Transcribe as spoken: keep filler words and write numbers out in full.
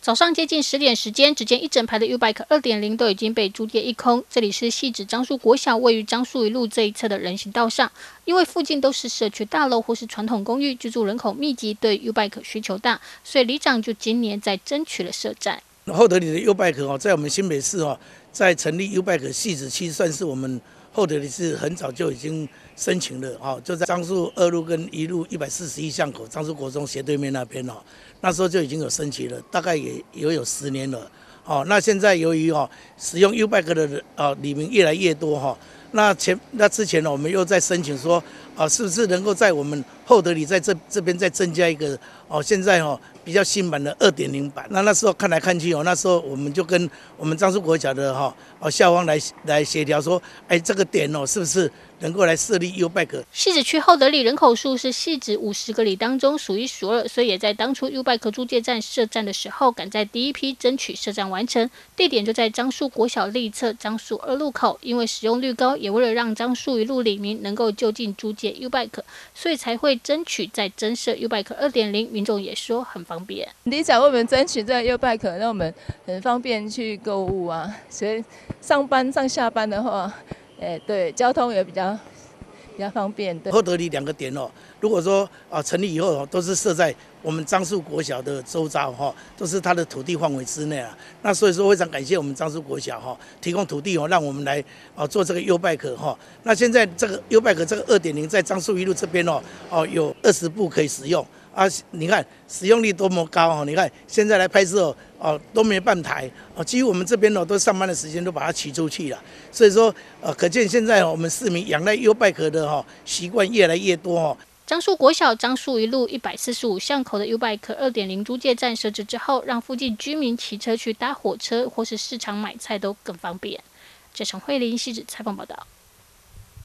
早上接近十点时间，只见一整排的 U-Bike 二点零 都已经被租借一空。这里是汐止樟树国小位于樟树一路这一侧的人行道上，因为附近都是社区大楼或是传统公寓，居住人口密集，对 U-Bike 需求大，所以里长就今年在争取了设站。 厚德里的 U-Bike 哦，在我们新北市哦，在成立 U-Bike 汐止区，算是我们厚德里市很早就已经申请了哦，就在樟树二路跟一路一百四十一巷口樟树国中斜对面那边哦，那时候就已经有申请了，大概也也有十年了哦。那现在由于哦使用 U-Bike 的哦里民越来越多哈、哦，那前那之前呢，我们又在申请说啊，是不是能够在我们厚德里在这这边再增加一个哦，现在哦比较新版的 二点零 版。那那时候看来看去哦，那时候我们就跟我们樟树国小的哈哦校方来来协调说，哎，这个点哦是不是能够来设立 U-Bike？ 汐止区厚德里人口数是汐止五十个里当中数一数二，所以也在当初 U-Bike 租借站设站的时候，赶在第一批争取设站完成。地点就在樟树国小另一侧樟树二路口，因为使用率高，也为了让樟树一路里民能够就近租借 U-Bike， 所以才会争取再增设 U-Bike 二点零。民众也说很方便。 里长为我们争取这个 U-Bike， 让我们很方便去购物啊，所以上班上下班的话，哎，对，交通也比较。比较方便。对， 厚德里两个点哦，如果说啊成立以后哦，都是设在我们樟树国小的周遭哈，都是它的土地范围之内啊。那所以说非常感谢我们樟树国小哈，提供土地哦，让我们来啊做这个 U-Bike 哈。那现在这个 U-Bike 这个 二点零 在樟树一路这边哦，哦有二十部可以使用。啊，你看使用率多么高哦！你看现在来拍摄哦，哦都没半台哦，几乎我们这边哦都上班的时间都把它骑出去了。所以说，呃，可见现在我们市民仰赖 U-Bike 的哈习惯越来越多哦。 樟树国小樟树一路一百四十五巷口的 U-Bike 二点零 租借站设置之后，让附近居民骑车去搭火车或是市场买菜都更方便。这场慧玲汐止采访报道。